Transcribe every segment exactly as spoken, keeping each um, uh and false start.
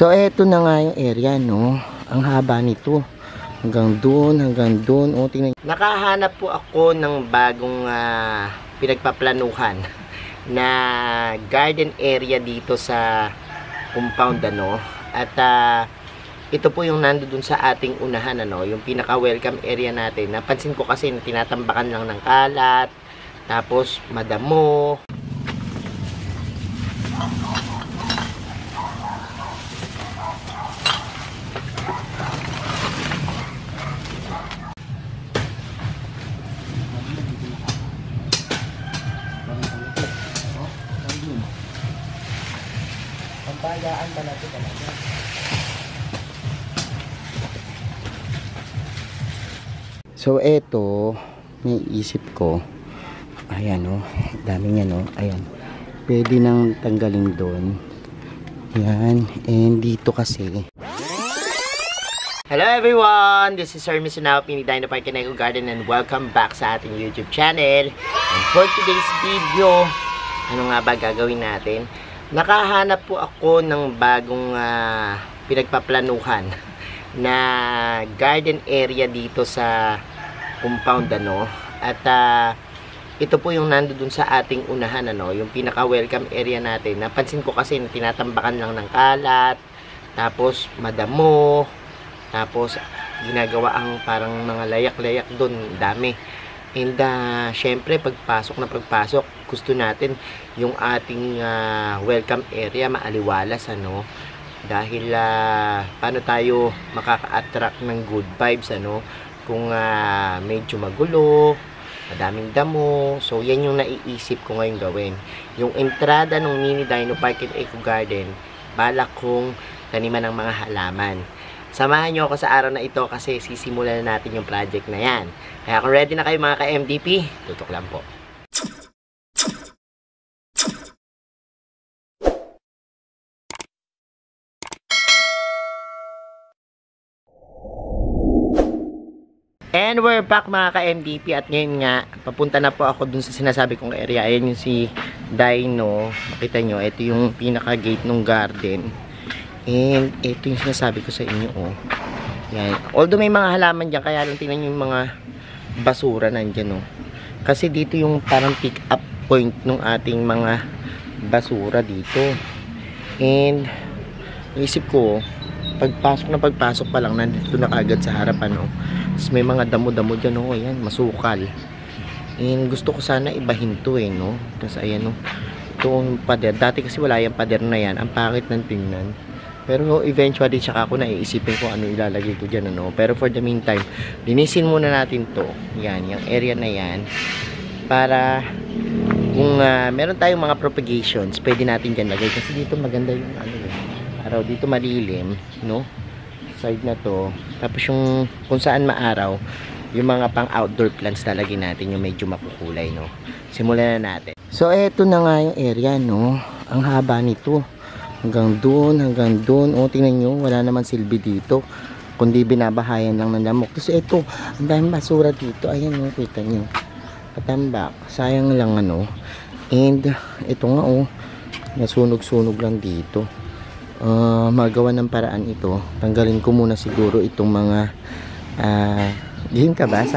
So, eto na nga yung area, no? Ang haba nito. Hanggang doon, hanggang doon. O, tingnan. Nakahanap po ako ng bagong uh, pinagpaplanuhan na garden area dito sa compound, ano? At, uh, ito po yung nandoon sa ating unahan, ano? Yung pinaka-welcome area natin. Napansin ko kasi na tinatambakan lang ng kalat. Tapos, madamo. Pampayaan talaga talaga. So, eto, may isip ko. Ayan, o. Oh, dami niya, no? Ayan. Pwede nang tanggalin doon. Ayan. And dito kasi. Hello everyone! This is Sir Misunao, Pini Dino Park and Eco Garden, and welcome back sa ating YouTube channel. And for today's video, ano nga ba gagawin natin? Nakahanap po ako ng bagong uh, pinagpaplanuhan na garden area dito sa compound, ano? At uh, ito po yung nandoon sa ating unahan, ano? Yung pinaka-welcome area natin. Napansin ko kasi na tinatambakan lang ng kalat, tapos madamo, tapos ginagawa ang parang mga layak-layak doon, dami. And uh, syempre pagpasok na pagpasok, gusto natin yung ating uh, welcome area maaliwalas, ano? Dahil uh, paano tayo makaka-attract ng good vibes, ano? Kung uh, medyo magulo, madaming damo. So yan yung naiisip ko ngayon gawin. Yung entrada ng Mini Dino Park and Eco Garden, balak kong taniman ng mga halaman. Samahan nyo ako sa araw na ito kasi sisimulan na natin yung project na yan. Kaya kung ready na kayo mga ka-M D P, tutok lang po. And we're back mga ka-M D P, at ngayon nga, papunta na po ako dun sa sinasabi kong area. Ayan yung si Dino. Makita nyo, ito yung pinaka-gate ng garden. And ito yung sinasabi ko sa inyo, oh. Yan. Although may mga halaman dyan, kaya lang tingnan nyo yung mga basura nandyan, oh. Kasi dito yung parang pick up point ng ating mga basura dito. And isip ko, pagpasok na pagpasok pa lang, nandito na kagad sa harapan, oh. Tapos may mga damo-damo dyan, oh. Ayan, masukal. And gusto ko sana ibahin to, eh, no. Tapos ayan, oh. Itong pader. Dati kasi wala yung pader na yan. Ang pangit ng tingnan. Pero eventually, tsaka ako naiisipin ko ano ilalagay ko dyan, ano. Pero for the meantime, linisin muna natin to. Yan, yung area na yan. Para kung uh, meron tayong mga propagations, pwede natin dyan lagay. Kasi dito maganda yung ano, araw. Dito malilim, no? Side na to. Tapos yung kung saan maaraw, yung mga pang outdoor plants talagin natin, yung medyo makukulay, no? Simulan na natin. So, eto na nga yung area, no? Ang haba nito. Hanggang doon, hanggang doon. O, tingnan nyo, wala naman silbi dito. Kundi binabahayan lang ng lamok. Tapos ito, ang daming basura dito. Ayan, o, kita nyo. Patambak. Sayang lang, ano. And, ito nga, o, nasunog-sunog lang dito. Uh, magawa ng paraan ito. Tanggalin ko muna siguro itong mga ah, uh, game ka ba?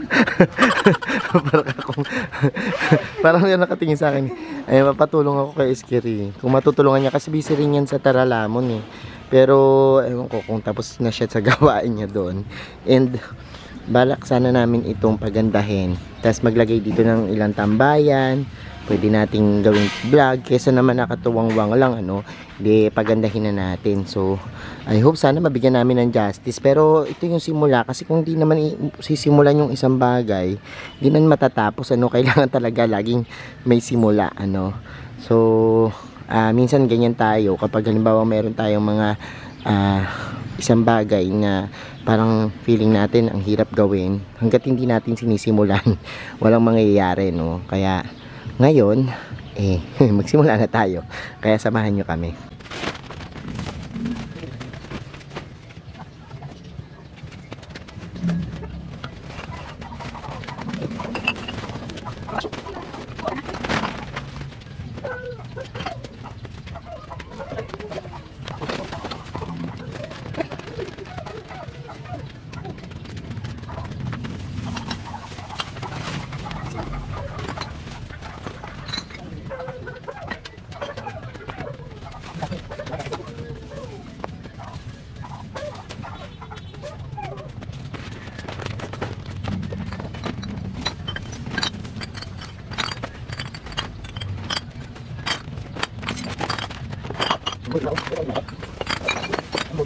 parang akong parang yan nakatingin sa akin. Ay, mapatulong ako kay Iskiri. Kung matutulungan niya, kasi busy rin yan sa Taralamon, eh. Pero ewan ko kung tapos na siya sa gawain niya doon. And balak sana namin itong pagandahin. Tapos maglagay dito ng ilang tambayan. Pwede nating gawing vlog. Kesa naman nakatuwang-wang lang, ano, di pagandahin na natin. So I hope sana mabigyan namin ng justice. Pero ito yung simula. Kasi kung di naman sisimulan yung isang bagay, di man matatapos, ano. Kailangan talaga laging may simula, ano. So uh, minsan ganyan tayo. Kapag halimbawa meron tayong mga uh, isang bagay na parang feeling natin ang hirap gawin, hanggat hindi natin sinisimulan, walang mangyayari, no. Kaya ngayon, eh, magsimula na tayo. Kaya samahan nyo kami.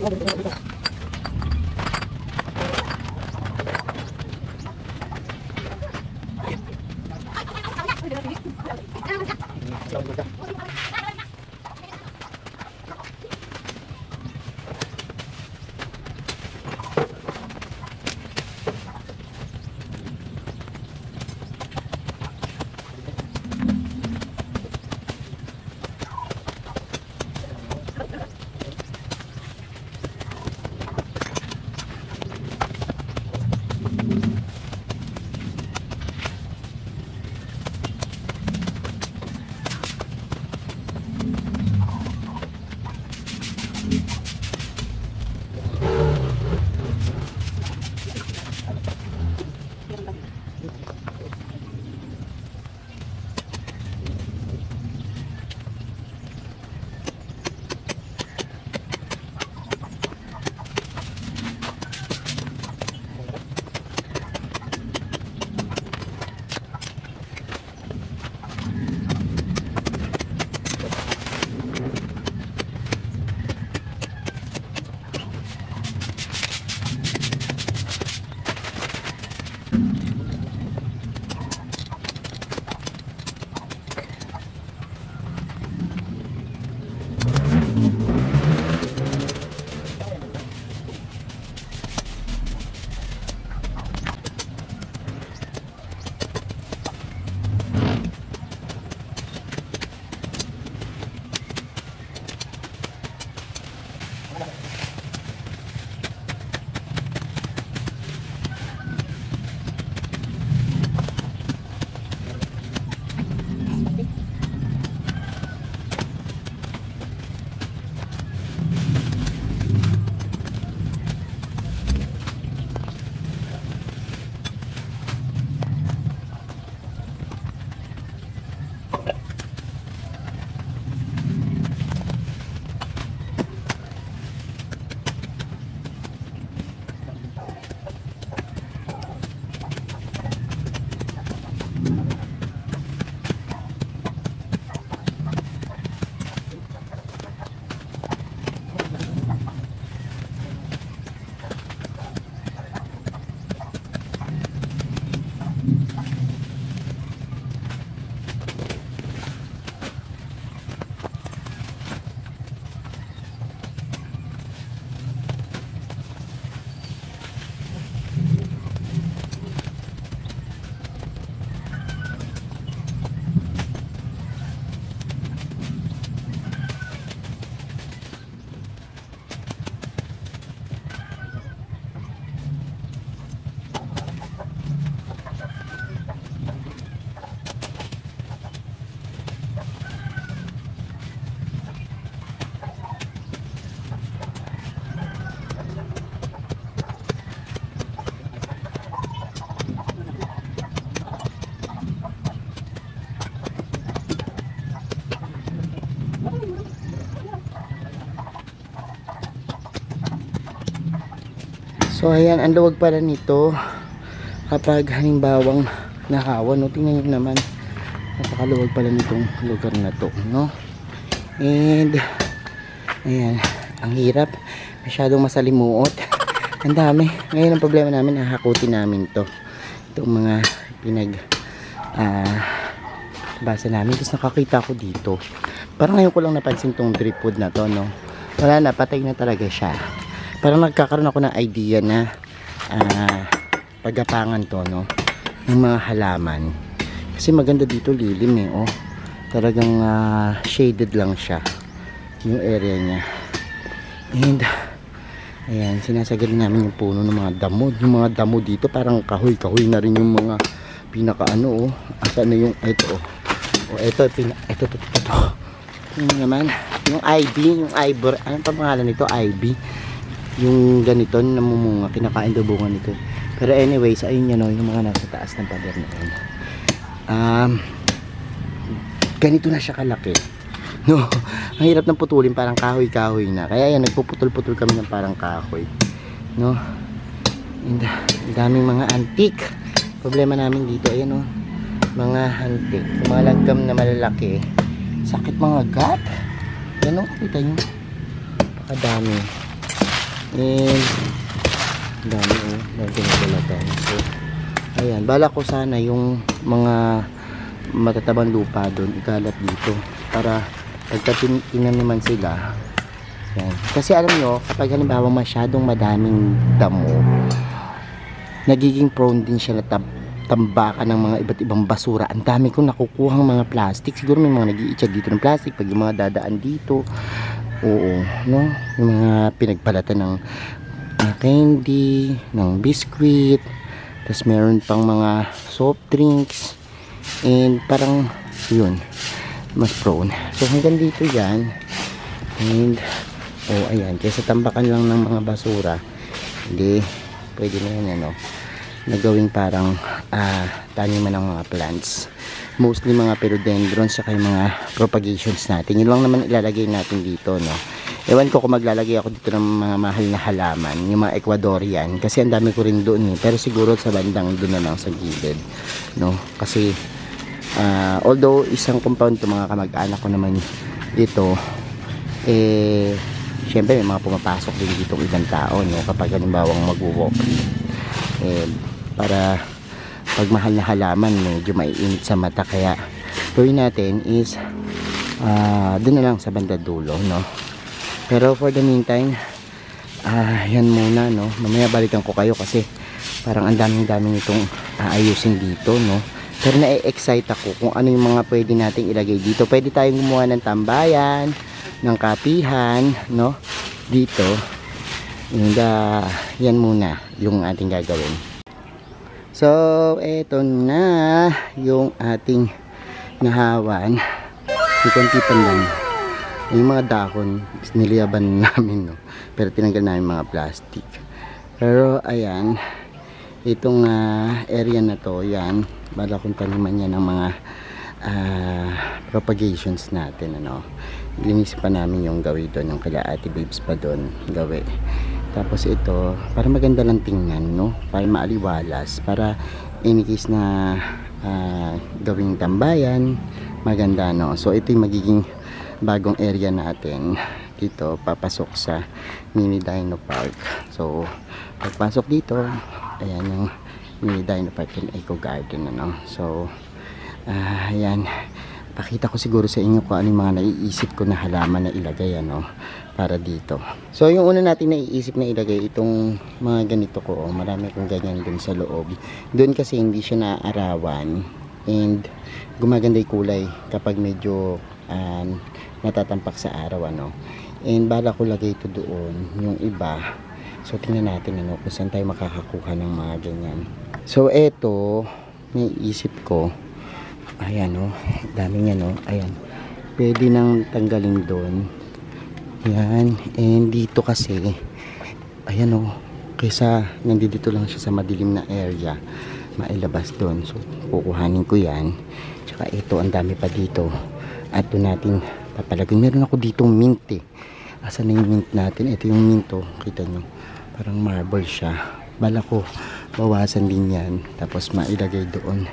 So ayan, ang luwag pala nito kapag halimbawang nahawa, no? Tingnan nyo naman, napakaluwag pala nitong lugar na to, no? And ayan, ang hirap, masyadong masalimuot. Ang dami. Ngayon ang problema namin, hahakutin namin to, itong mga pinag uh, basa namin. Tapos nakakita ko dito, parang ngayon ko lang napansin tong dripwood na to, no? Wala na, patay na talaga siya. Parang nagkakaroon ako ng idea na uh, paggapangan to, no, ng mga halaman. Kasi maganda dito, lilim eh, oh. Talagang uh, shaded lang siya yung area niya. And ayan, sinasagad namin yung puno ng mga damo. Yung mga damo dito parang kahoy-kahoy na rin yung mga pinaka-ano, oh. Asa na yung ito, oh. Oh, ito, pina, ito, ito, ito, ito. Yung naman, yung ivy, yung ivor, anong pangalan nito? Ivy. Yung ganito, namumunga, kinakain daw bunga nito. Pero anyways, ayun yan, no, yung mga nasa taas ng pader na yun. Um, ganito na siya kalaki. No, ang hirap ng putulin, parang kahoy-kahoy na. Kaya yan, nagpuputol-putol kami ng parang kahoy. No, and ang daming mga antique. Problema namin dito, ayan, no, mga antique, mga langgam na malalaki. Sakit mga gat. Yan, no, kita nyo, pakadami. And dami oh, na ginagalatan. So ayan, bala ko sana yung mga matatabang lupa doon ikalat dito para pagtatin naman sila. Yan. Kasi alam nyo, kapag halimbawa masyadong madaming damo, nagiging prone din siya na tab tambakan ng mga iba't ibang basura. Ang dami kong nakukuhang mga plastic. Siguro may mga nag-iitsa dito ng plastic pag yung mga dadaan dito. Oo, no? Yung mga pinagbalatan ng, ng candy, ng biscuit, tapos meron pang mga soft drinks, and parang yun, mas prone. So hanggang dito yan. And oh, ayan, kaysa tambakan lang ng mga basura, hindi, pwede na yan, ano, nagawing parang uh, taniman ng mga plants. Mostly mga philodendrons saka yung mga propagations natin. Yun lang naman ilalagay natin dito, no. Ewan ko kung maglalagay ako dito ng mga mahal na halaman, yung mga Ecuadorian, kasi ang dami ko rin doon eh. Pero siguro sa bandang doon na lang sa gilid, no. Kasi uh, although isang compound to, mga kamag-anak ko naman dito, eh syempre may mga pumapasok din dito ibang tao, no, kapag halimbawa mag-walk, eh para pag mahal na halaman medyo maiinit sa mata, kaya gawin natin is uh, doon na lang sa banda dulo, no. Pero for the meantime, uh, yan muna, no. Mamaya balikan ko kayo kasi parang ang daming daming itong aayusin dito, no. Pero na-excite ako kung ano yung mga pwede nating ilagay dito. Pwede tayong gumawa ng tambayan, ng kapihan, no, dito. And uh, yan muna yung ating gagawin. So eto na yung ating nahawan. Ikuntipan lang yung mga dahon, niliyaban namin, no, pero tinanggal namin mga plastic. Pero ayan, itong uh, area na to, yan, bala kong taniman yan ng mga uh, propagations natin, ano. Linis pa namin yung gawi doon, yung kila Ate Babes pa doon gawi. Tapos ito, para maganda lang tingnan, no, para maaliwalas, para in case na uh, gawing tambayan, maganda, no. So ito yung magiging bagong area natin dito, papasok sa mini Dino Park. So pagpasok dito, ayan yung mini Dino Park and Eco Garden, ano. So uh, ayan, pakita ko siguro sa inyo kung ano yung mga naiisip ko na halaman na ilagay, ano, para dito. So yung una natin naiisip na ilagay, itong mga ganito ko, oh, marami kong ganyan dun sa loob. Dun kasi hindi siya naaarawan and gumaganda yung kulay kapag medyo uh, natatampak sa araw, ano. And bala ko lagay ito doon, yung iba. So tingnan natin, ano, kung saan tayo makakakuha ng mga ganyan. So eto, naiisip ko, ayan, oh, dami niya, no. Ayan, pwede nang tanggalin doon. Yan, and dito kasi, ayan, oh, kaysa nandito lang siya sa madilim na area, mailabas doon. So kukuhanin ko yan. Tsaka ito, ang dami pa dito, at doon natin papalagay. Meron ako ditong mint, eh. Asan na yung mint natin? Ito yung mint, oh, kita nyo, parang marble siya. Bala ko bawasan din yan, tapos mailagay doon.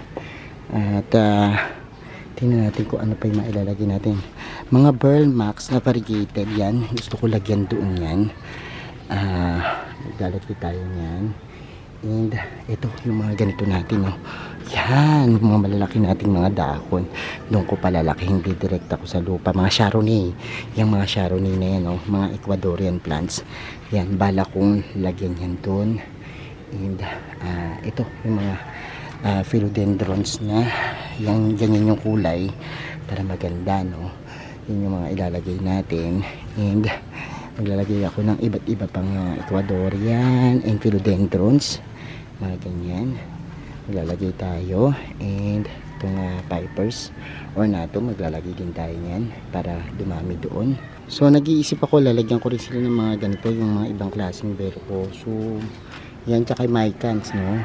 At uh, tingnan natin kung ano pa yung mailalagay natin. Mga Pearl Max na variegated, yan, gusto ko lagyan doon yan. Uh, maglalagay tayo yan. And ito yung mga ganito natin, no. Yan, mga malalaki nating mga dahon, doon ko palalaki, hindi direct ako sa lupa. Mga Chardonnay, yung mga Chardonnay na yan, no, mga Ecuadorian plants, yan, bala kong lagyan yan doon. And uh, ito yung mga uh, philodendrons na yung ganyan yung kulay para maganda, no. Yun yung mga ilalagay natin. And maglalagay ako ng iba't iba pang uh, Ecuadorian and philodendrons, mga ganyan maglalagay tayo. And itong uh, pipers or nato, maglalagay din tayo yan para dumami doon. So nag-iisip ako, lalagyan ko rin sila ng mga ganito, yung mga ibang klaseng verco. So yan, tsaka mycans, no,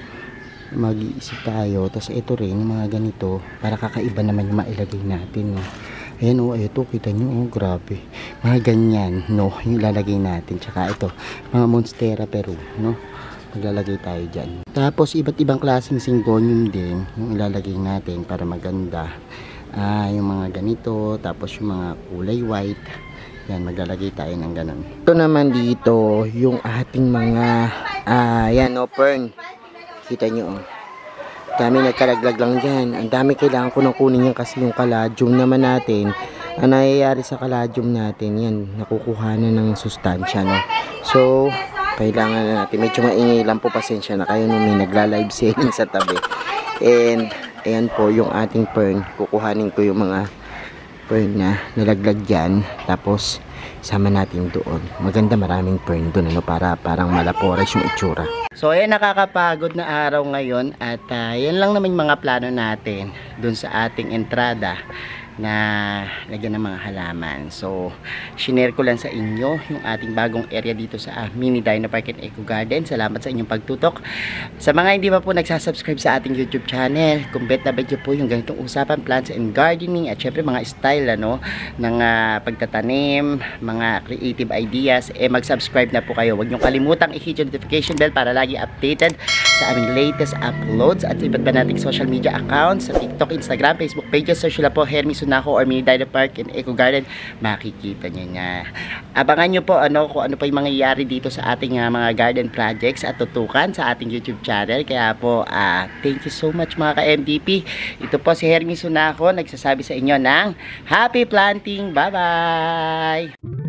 mag-iisip tayo. Tapos ito rin, mga ganito, para kakaiba naman yung mailagay natin, no. Ayan, oh, ito, kita nyo, oh, grabe. Mga ganyan, no, yung ilalagay natin. Tsaka ito, mga Monstera Peru, no, maglalagay tayo dyan. Tapos iba't ibang klaseng syngonium din yung ilalagay natin para maganda. Ah, yung mga ganito, tapos yung mga kulay white, Yan, maglalagay tayo ng ganun. Ito naman dito, yung ating mga, ah, yan, no, fern. Kita nyo, oh. Dami nagkalaglag lang dyan. Ang dami kailangan ko nang kunin yan kasi yung caladium naman natin, ang nangyayari sa caladium natin, yan, nakukuha na ng sustansya, no. So, kailangan na natin, medyo maingay lang po, pasensya na kayo nung may nagla-live selling sa tabi. And, ayan po, yung ating fern, kukuhanin ko yung mga fern na nalaglag dyan, tapos sama natin doon. Maganda, maraming fern doon, ano, para parang malapores yung itsura. So ayan, nakakapagod na araw ngayon at uh, yan lang naman yung mga plano natin doon sa ating entrada na lagyan ng mga halaman. So, shinare ko lang sa inyo yung ating bagong area dito sa uh, Mini Dino Park and Eco Garden. Salamat sa inyong pagtutok. Sa mga hindi pa po nagsasubscribe sa ating YouTube channel, kung bet na bet nyo po yung ganitong usapan, plants and gardening, at syempre mga style, ano, ng uh, pagtatanim, mga creative ideas, eh mag-subscribe na po kayo. Huwag nyo kalimutang i-hit yung notification bell para lagi updated sa aming latest uploads at iba't ba nating social media accounts sa TikTok, Instagram, Facebook pages. Search nyo po Hermy Sunako or Mini Dino Park and Eco Garden, makikita nyo nga. Abangan nyo po ano, kung ano pa yung mangyayari dito sa ating uh, mga garden projects at tutukan sa ating YouTube channel. Kaya po, uh, thank you so much mga ka-M D P. Ito po si Hermy Sunako, nagsasabi sa inyo ng happy planting. Bye bye!